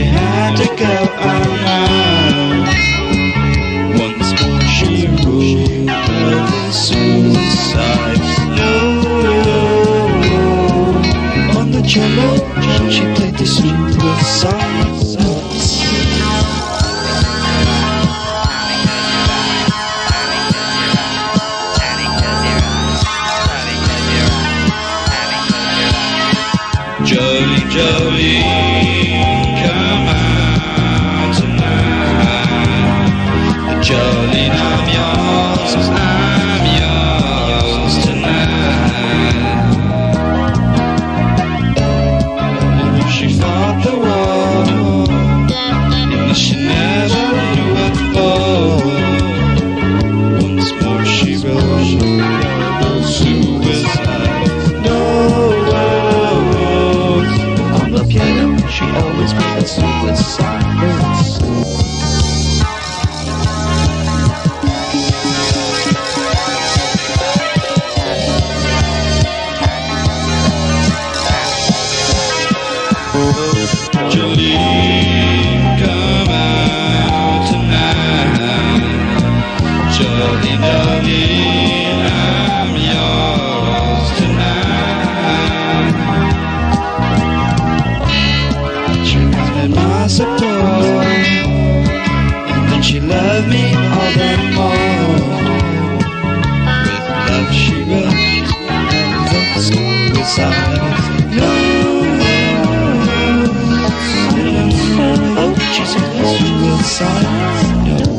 had to go around. Once more she ruled over suicide. No, on the cello she played the suicide. Jolene, Jolene, come out tonight. Jolene, I'm yours tonight. And if she fought the war, and she never knew what for, once more she wrote suicide. No. She always played suicide. Jolene, come out tonight. Jolene, Jolene, I'm yours tonight. She wanted my support, and then she loved me all the more. With love she wrote the suicide. Oh, she said suicide.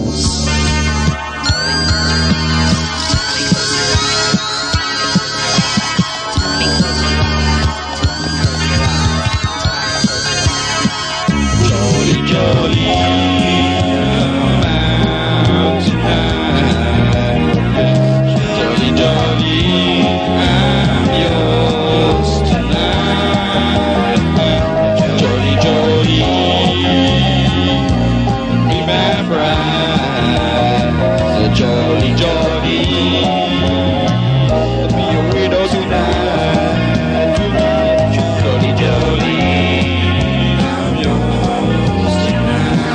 Jolene, come out tonight. Jolene, Jolene, I'm yours tonight. Jolene, Jolene, remember I. Jolene, Jolene, be a widow tonight. Jolene, Jolene, I'm yours tonight.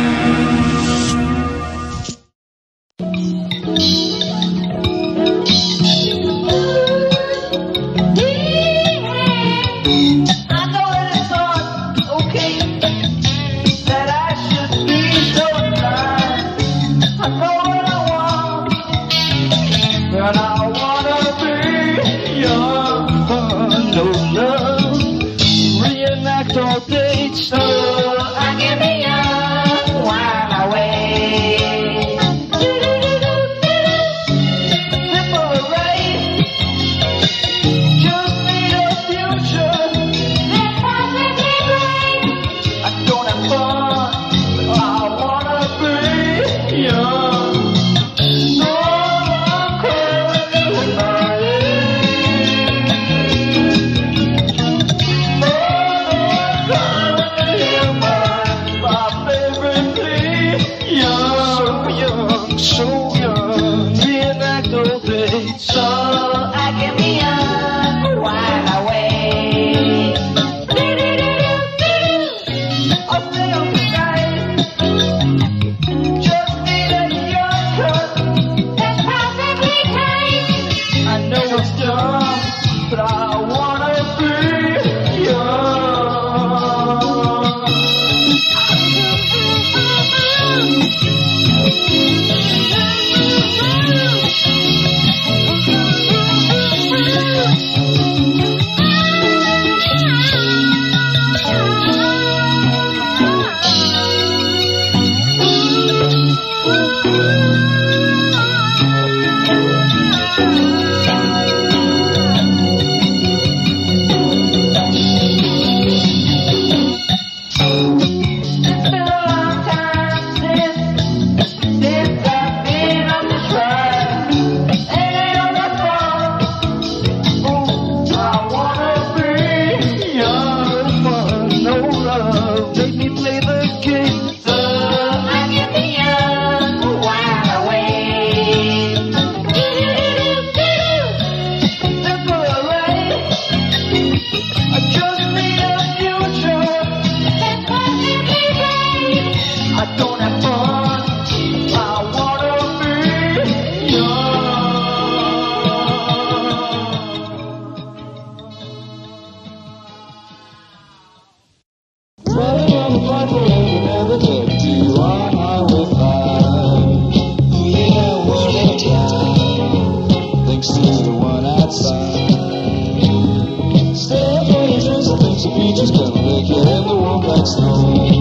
I know it is not okay that I should be so blind. I know what I want, but I wanna be young. No love, reenact all dates so I can be young while I wait. Simple race, just need a future. I don't have fun, I wanna be young. No, I'm crazy about it. Oh, I'm crazy. Smiling on the flight forever, never get to our highway 5. Yeah, what a time. Thanks to the one outside. Stay up for your drinks and thinks the beaches can lick it in the warm black snow.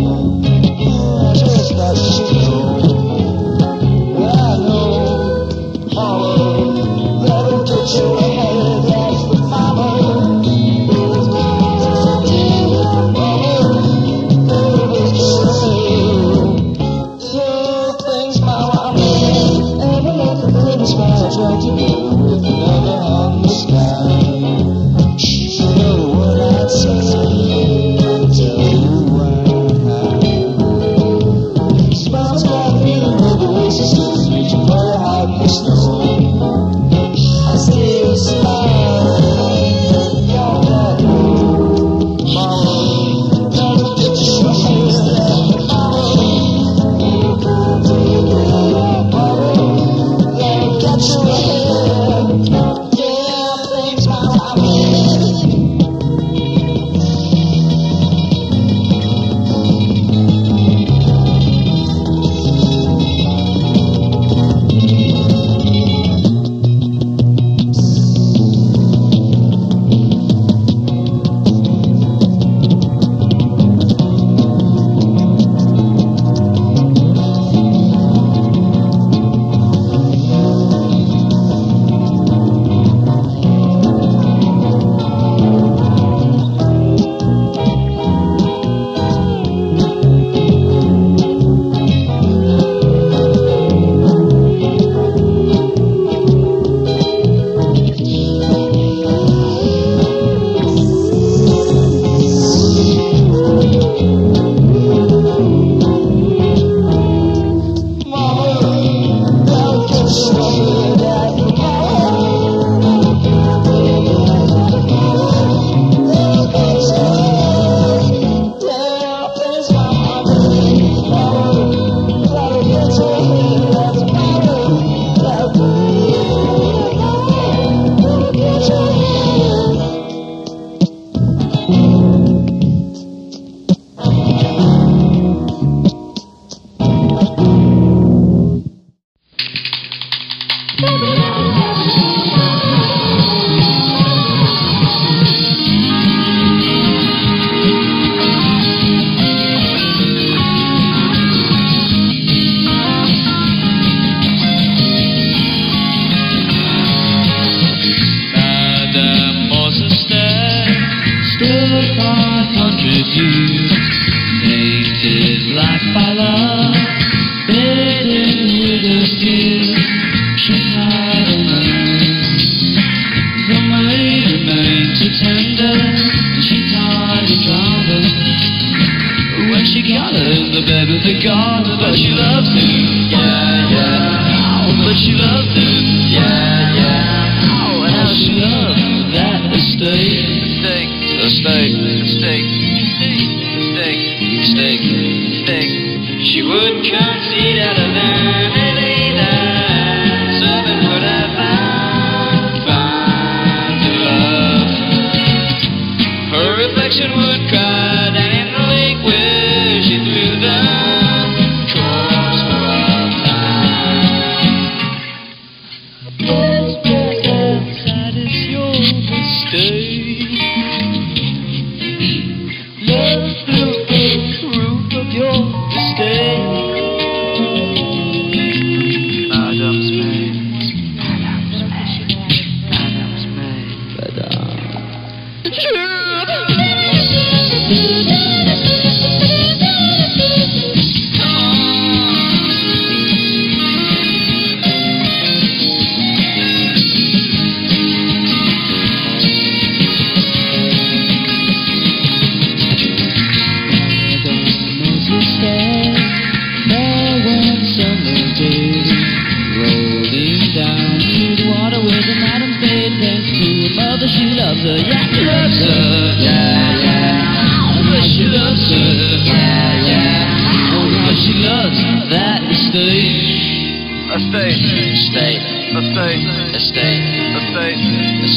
Just that you know. I know. Mama, that'll get you ahead. That's the mama. Smile try together with another on the sky. You know what I'd say, tell you why. Smile's got a feeling with the oasis is reaching for your heart in the snow. I still smile, got that mama, that'll get you ahead.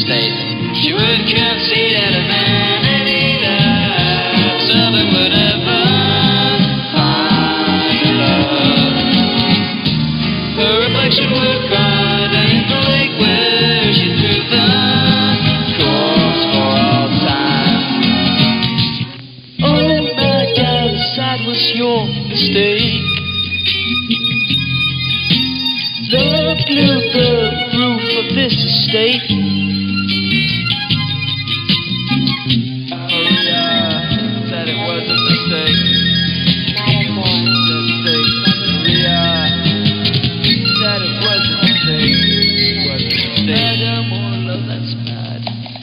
She would concede at a man any time, Southern would have that was your mistake. Love blew the roof of this estate. Maria said it was a mistake. Maria said it was a mistake. It was a mistake. No more love, that's bad.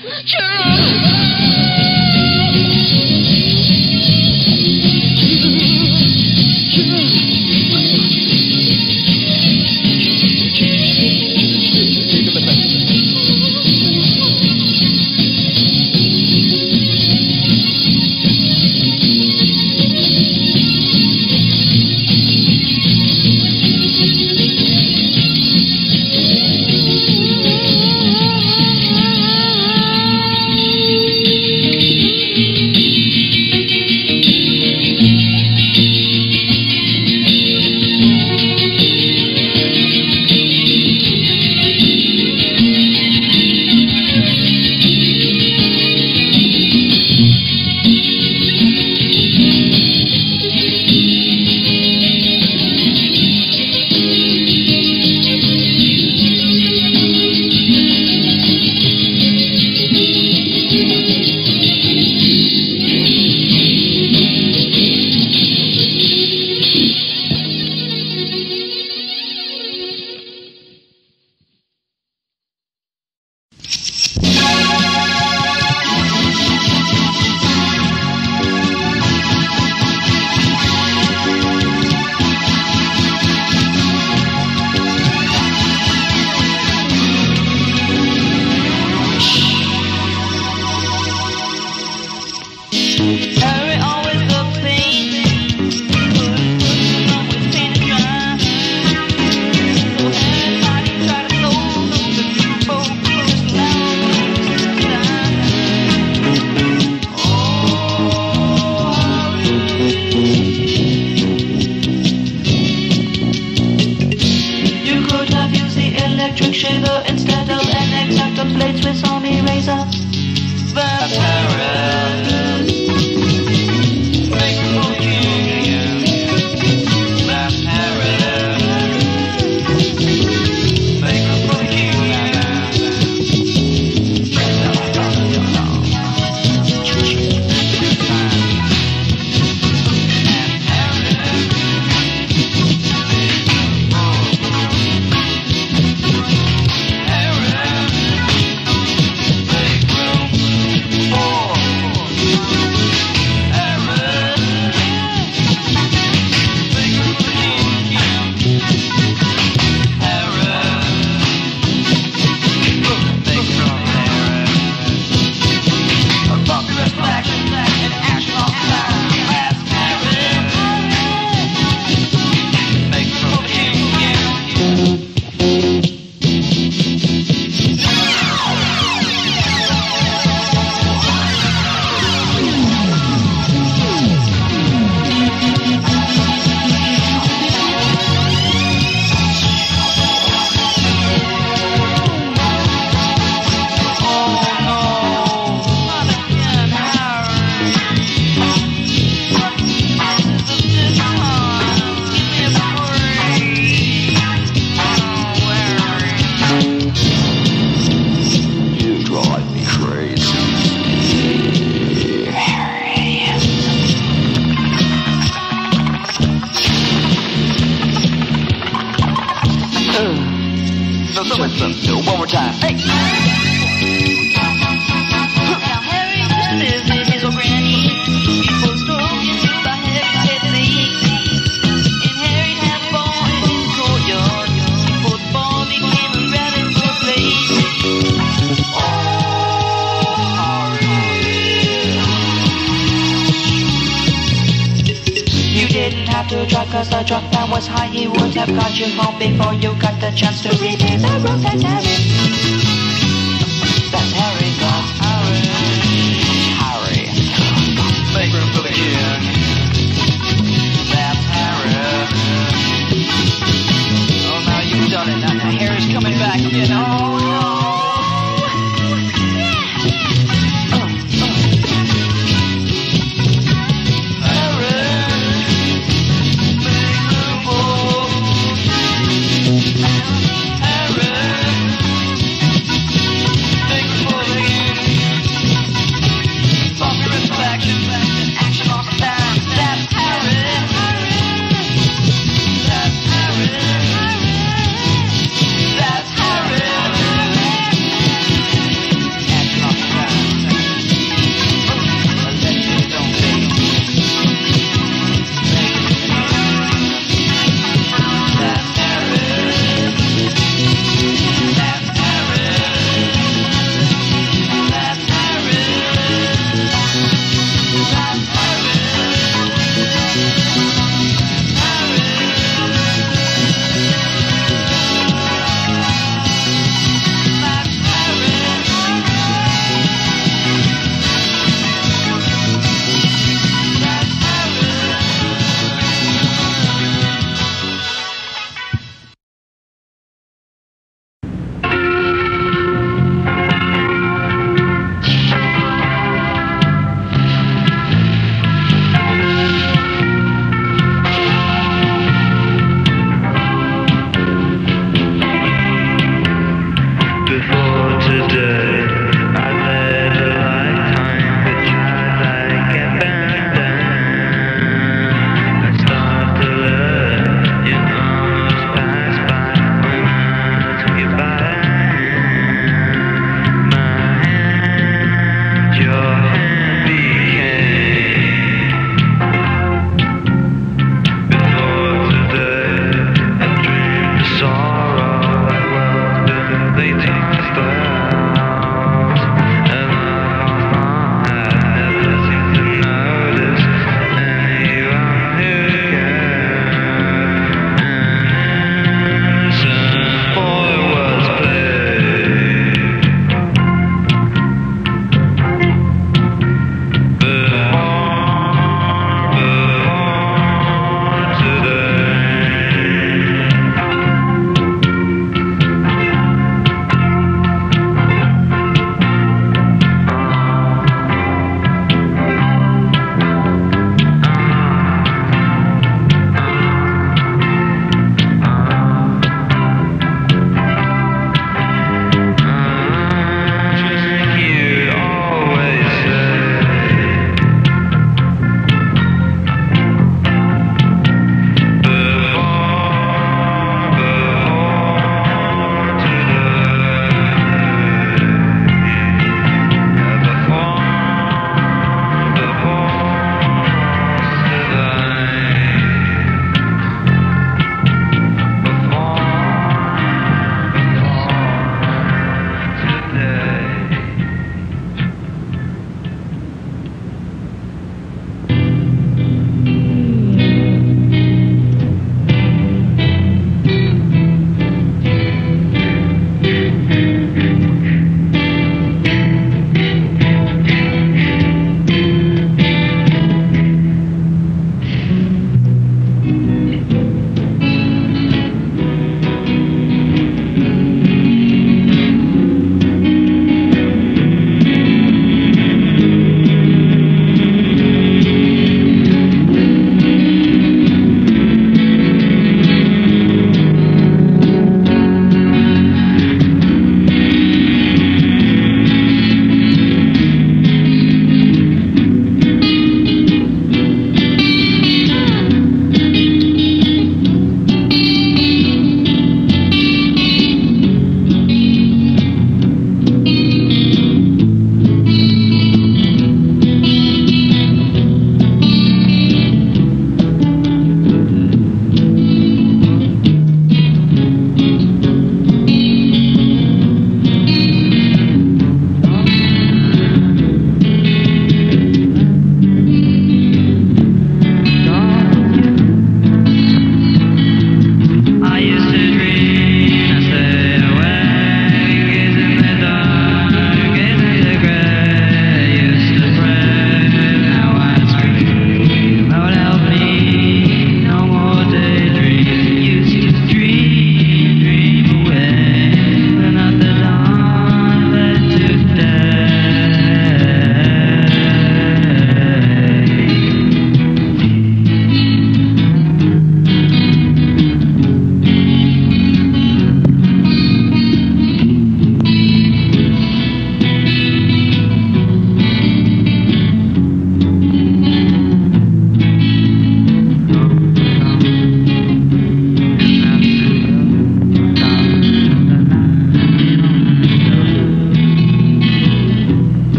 One more time. Hey. Now Harry, this is his old granny. People stroke into the head in Harry had a ball in the courtyard. Football became a rather good place. You didn't have to try, cause the drop down was high. He would have got you home before you got the chance to read it. The road, that's Harry. That's Harry, that's Harry. Harry. Make room for the king. That's Harry. Oh, now you've done it. Now Harry's coming back again. Oh, no. Harry.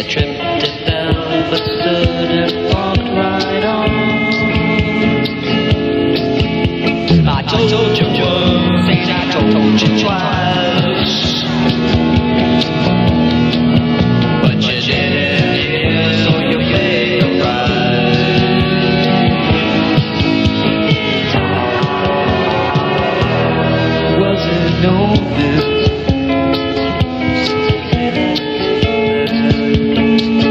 tripped and fell, but stood and walked right on. I told you once, and I told you twice, but you didn't hear, so you paid the price. Was it no good?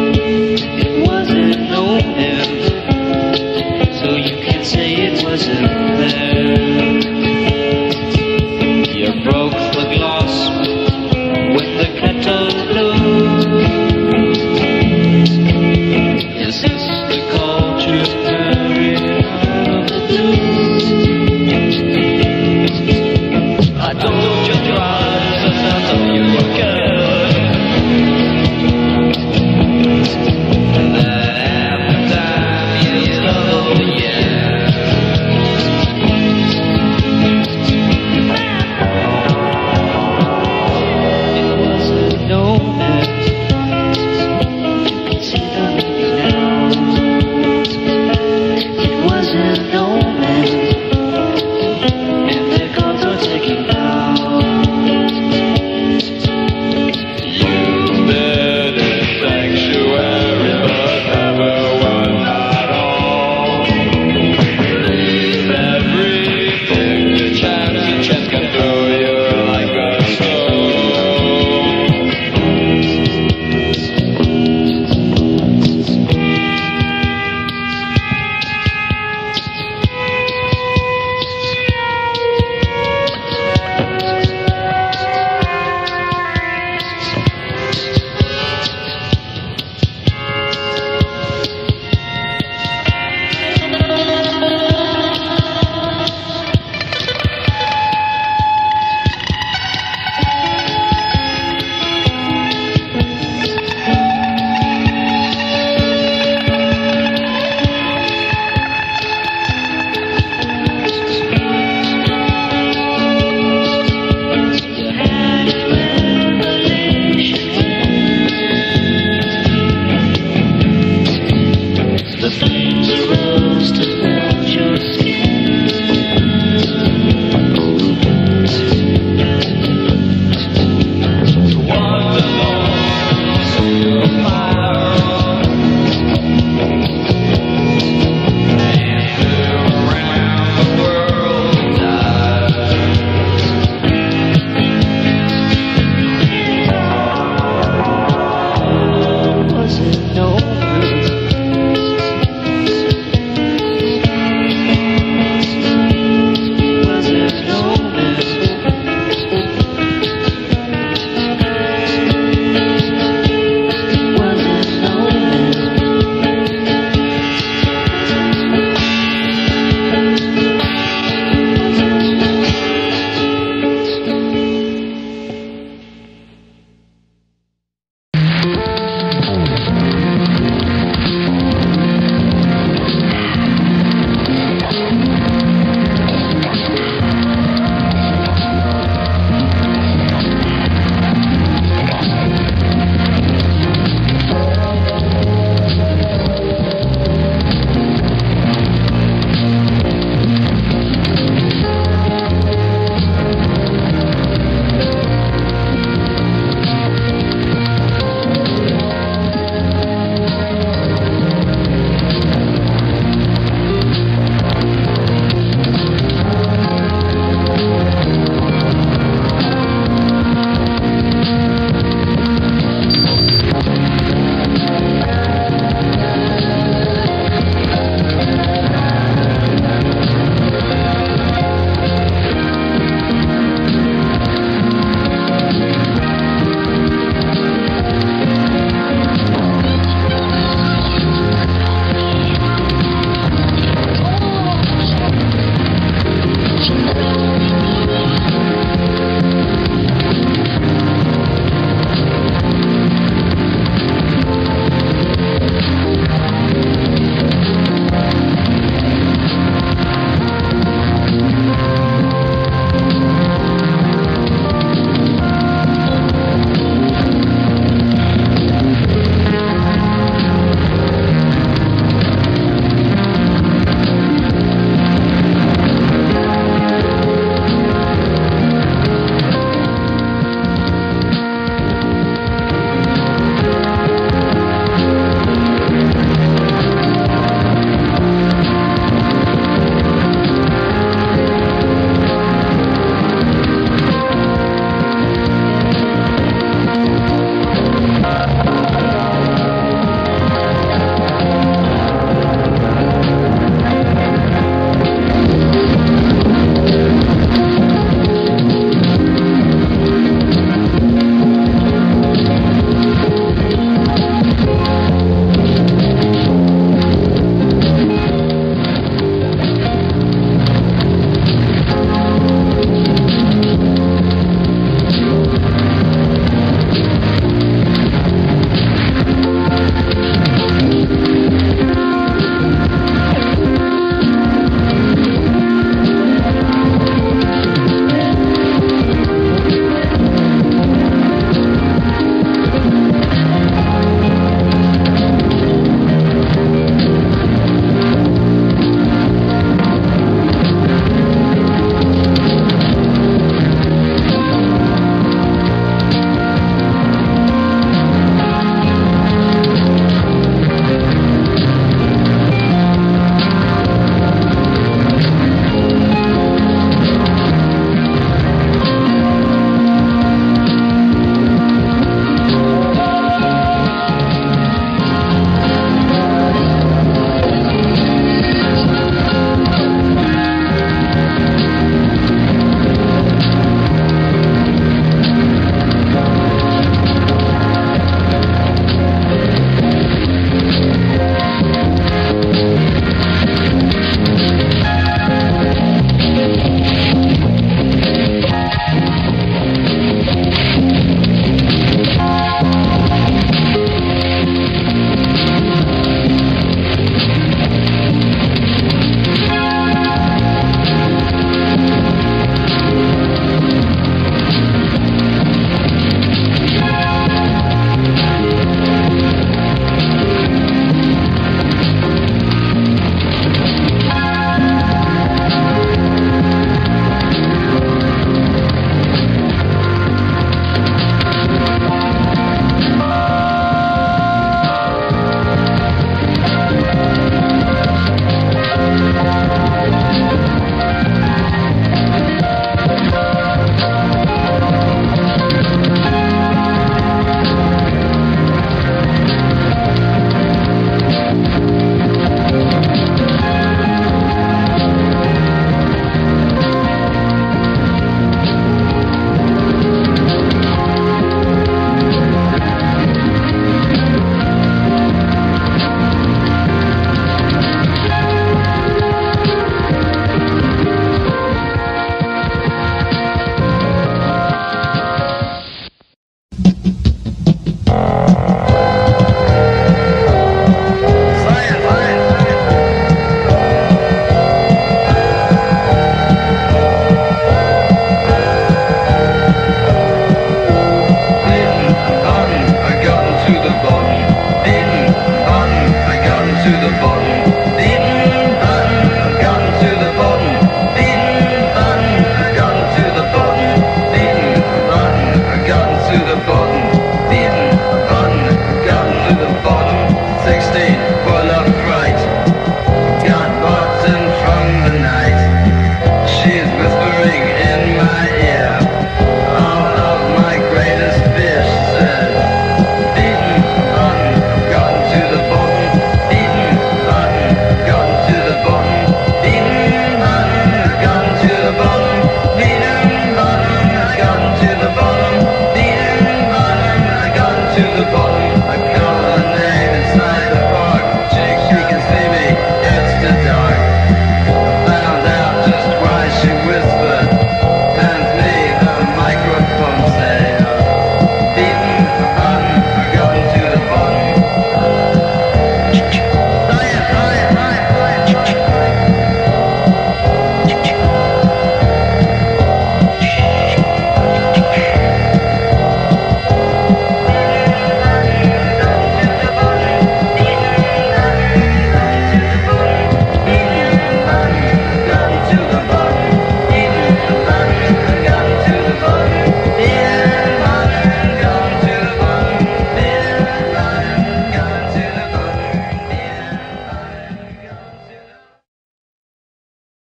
to the bottom. Beaten, bun, gotten to the bottom. Beaten, bun, gotten to the bottom. Beaten, bun, gotten to the bottom. Beaten, bun, gotten to the bottom. 16